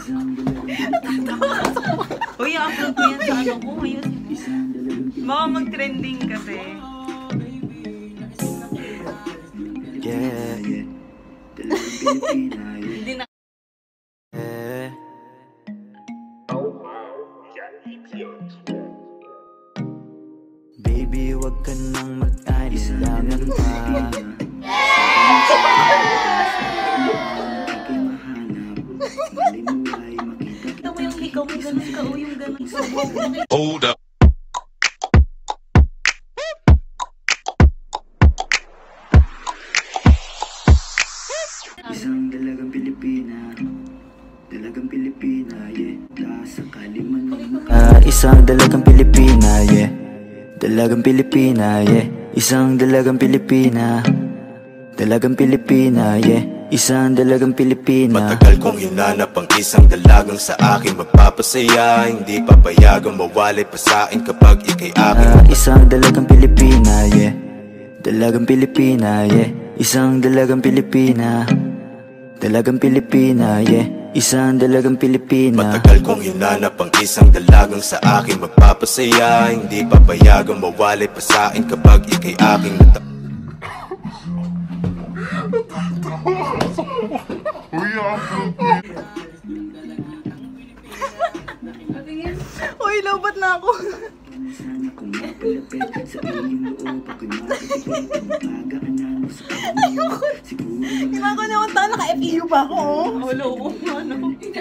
Uy, upload ko yan sa ano ko. Baka mag-trending kasi. Yeah. Hindi na. Baby, wag ka nang mag-alilangan pa. Ito mo yung ikaw, may ganun ka o yung ganun sa Hold up. Isang dalagang Pilipina, dalagang Pilipina, yeah. Sakali man isang dalagang Pilipina, yeah. Dalagang Pilipina, yeah. Isang dalagang Pilipina, dalagang Pilipina, yeah. Isang dalagang Pilipina. Matagal kong hinanap ang isang dalagang sa akin magpapasaya. Hindi papayagang mawalay pa sa akin kapag ikay akin. Isang dalagang Pilipina, yeah. Dalagang Pilipina, yeah. Isang dalagang Pilipina, dalagang Pilipina, yeah. Isang dalagang Pilipina. Matagal kong hinanap ang isang dalagang sa akin magpapasaya. Hindi papayagang mawalay pa sa akin kapag ikay aking Uy, lobat na ako. Ayoko. Hindi ba ako naman naka-FEU pa ako? Wala ko. Ano?